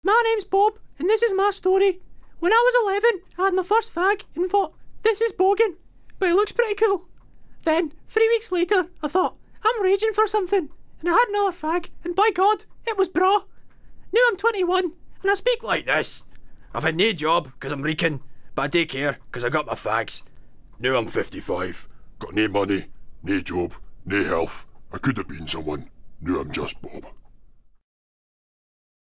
My name's Bob, and this is my story. When I was 11, I had my first fag and thought, this is boggin, but it looks pretty cool. Then, 3 weeks later, I thought, I'm raging for something, and I had another fag, and by God, it was bra. Now I'm 21, and I speak like this. I've had no job because I'm reeking, but I do care because I got my fags. Now I'm 55, got no money, no job, no health. I could have been someone. Now I'm just Bob.